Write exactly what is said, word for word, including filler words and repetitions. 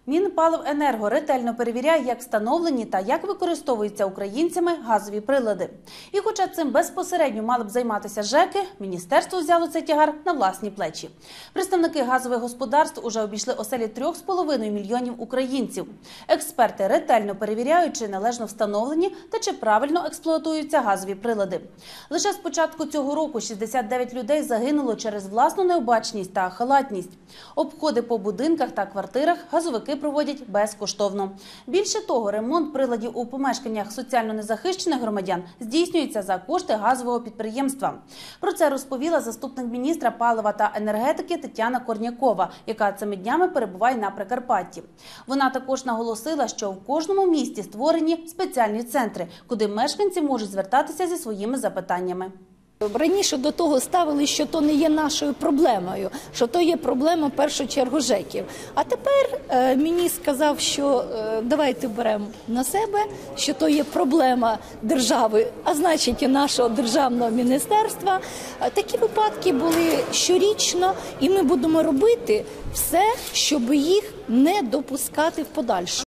Мінпаливенерго ретельно перевіряє, як встановлені та як використовуються українцями газові прилади. І хоча цим безпосередньо мали б займатися ЖЕКи, міністерство взяло цей тягар на власні плечі. Представники газових господарств уже обійшли оселі трьох з половиною мільйонів українців. Експерти ретельно перевіряють, чи належно встановлені та чи правильно експлуатуються газові прилади. Лише з початку цього року шістдесят дев'ять людей загинуло через власну необачність та халатність. Обходи по будинках та квартирах газовики проводять безкоштовно. Більше того, ремонт приладів у помешканнях соціально незахищених громадян здійснюється за кошти газового підприємства. Про це розповіла заступник міністра палива та енергетики Тетяна Корнякова, яка цими днями перебуває на Прикарпатті. Вона також наголосила, що в кожному місті створені спеціальні центри, куди мешканці можуть звертатися зі своїми запитаннями. Раніше до того ставили, що то не є нашою проблемою, що то є проблема в першу чергу ЖЕКів. А тепер е, міністр сказав, що е, давайте беремо на себе, що то є проблема держави, а значить і нашого державного міністерства. Е, такі випадки були щорічно, і ми будемо робити все, щоб їх не допускати в подальшому.